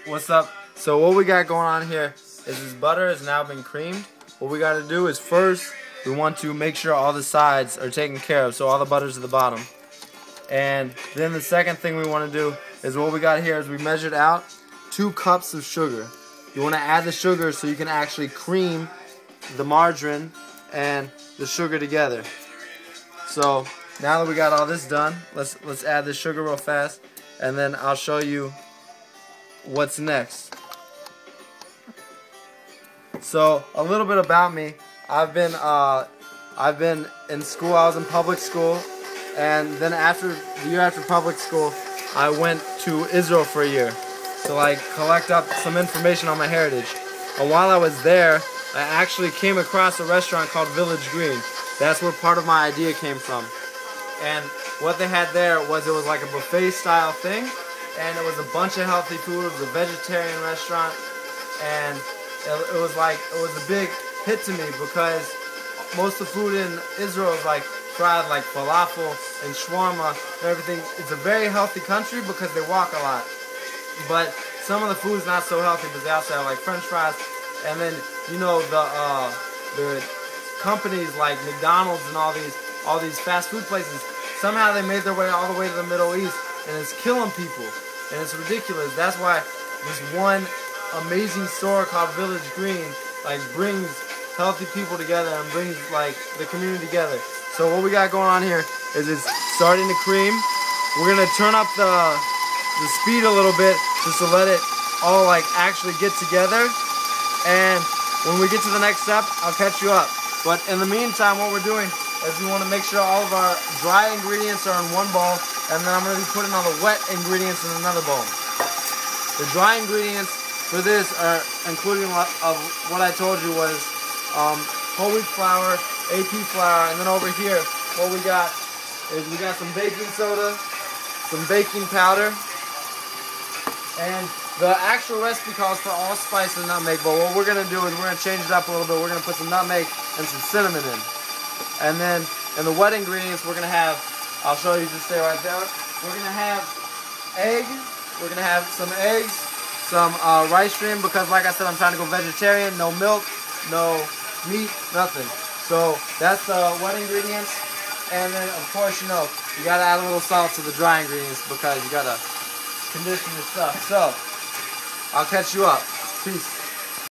What's up? So what we got going on here is this butter has now been creamed. What we got to do is first we want to make sure all the sides are taken care of, so all the butter's at the bottom. And then the second thing we want to do is what we got here is we measured out 2 cups of sugar. You want to add the sugar so you can actually cream the margarine and the sugar together. So now that we got all this done, let's add the sugar real fast, and then I'll show you what's next. So a little bit about me. I've been in school. I was in public school, and then the year after public school, I went to Israel for a year to collect up some information on my heritage. And while I was there, I actually came across a restaurant called Village Green. That's where part of my idea came from. And what they had there was, it was like a buffet style thing, and it was a bunch of healthy food. It was a vegetarian restaurant, and it was a big hit to me because most of the food in Israel is like fried, like falafel and shawarma and everything. It's a very healthy country because they walk a lot. But some of the food is not so healthy, but they also have like French fries. And then the companies like McDonald's and all these fast food places, somehow they made their way all the way to the Middle East, and it's killing people, and it's ridiculous. That's why this one amazing store called Village Green brings healthy people together and brings the community together. So what we got going on here is it's starting to cream. We're gonna turn up the speed a little bit just to let it all actually get together. And when we get to the next step, I'll catch you up. But in the meantime, what we're doing is we want to make sure all of our dry ingredients are in one bowl, and then I'm going to be putting all the wet ingredients in another bowl. The dry ingredients for this are including of what I told you was whole wheat flour, AP flour, and then over here what we got is we got some baking soda, some baking powder, and the actual recipe calls for allspice and nutmeg, but what we're going to do is we're going to change it up a little bit. We're going to put some nutmeg and some cinnamon in. And then in the wet ingredients we're going to have, I'll show you, just stay right there. We're going to have egg, we're going to have some eggs, some rice stream, because like I said, I'm trying to go vegetarian, no milk, no meat, nothing. So that's the wet ingredients. And then of course, you got to add a little salt to the dry ingredients because you got to condition your stuff. So I'll catch you up. Peace.